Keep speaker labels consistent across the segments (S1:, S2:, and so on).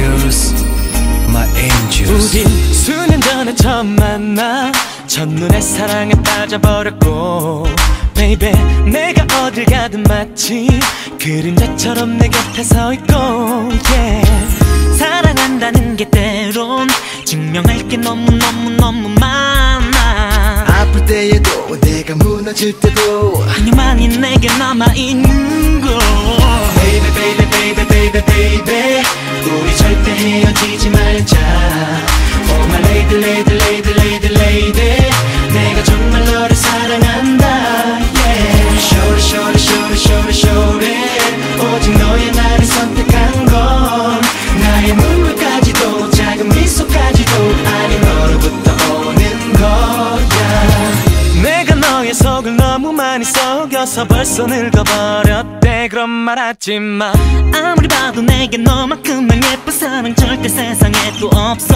S1: angels, my angels.
S2: 우린 수년 전에 처음 만나 첫눈에 사랑에 빠져버렸고 Baby 내가 어딜 가든 마치 그림자처럼 내 곁에 서 있고 yeah.
S3: 사랑한다는 게 때론 증명할 게 너무 많아.
S1: 아플 때에도 내가 무너질 때도
S3: 그녀만이 내게 남아있는 거.
S2: Baby baby baby baby baby 우리 절대 헤어지지 말자. Oh my lady lady lady lady lady 내가 정말 너를 사랑한다 yeah. Shorty shorty shorty shorty shorty 오직 너의 나를 선택한 건 나의 눈물까지도 작은 미소까지도 아니 너로부터 오는 거야. 내가 너의 속을 너무 많이 속여서 벌써 늙어버렸대. 그런 말 하지마.
S3: 아무리 봐도 내게 너만큼만 예쁜 사랑 절대 세상에 또 없어.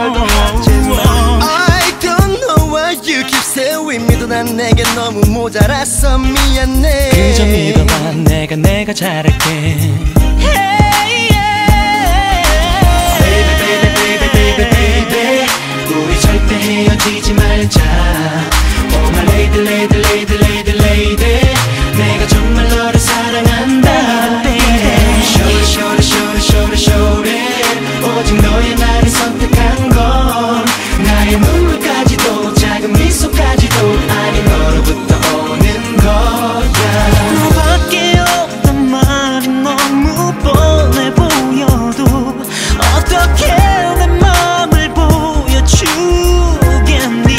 S1: I don't know why you keep saying me. 난 내게 너무 모자랐어 미안해.
S2: 그저 믿어봐 내가 잘할게.
S3: Hey, yeah.
S2: Baby baby baby baby baby 우리 절대 헤어지지 말자. Oh my lady lady lady lady lady 내가 정말 너를 사랑한다 yeah. Shorty shorty shorty shorty shorty 오직 너의 나를 선택한 건 나의 눈물까지도 작은 미소까지도 아니 너로부터 오는 거야.
S3: 너밖에 없단 말이 너무 뻔해 보여도 어떻게 내 맘을 보여주겠니.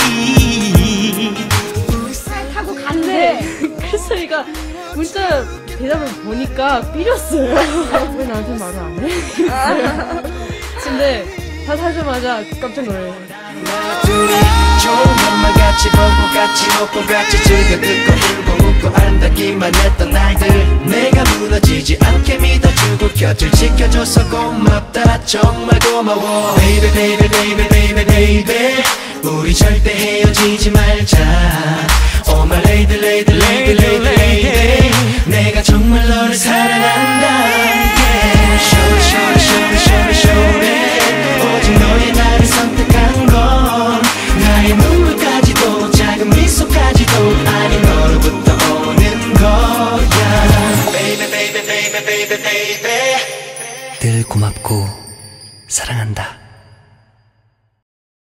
S4: 타고 갔네. 크리스탈이가 문자 대답을 보니까 삐렸어요. 왜 나한테 말을 안 해? 근데 다 사자마자 깜짝 놀래요.
S2: 둘이 좋은 것만 같이 보고 같이 먹고 같이 즐겨 듣고 울고 웃고 아름답기만 했던 날들 내가 무너지지 않게 믿어주고 곁을 지켜줘서 고맙다 정말 고마워. Baby baby baby baby baby 우리 절대 헤어지지 말자. Oh my lady lady lady lady lady 내가 정말 너를 사랑한다 yeah. Shorty shorty shorty shorty shorty 오직 너의 나를 선택한 건 나의 눈물까지도 작은 미소까지도 아니 너로부터 오는 거야. Baby baby baby baby baby
S1: 늘 고맙고 사랑한다.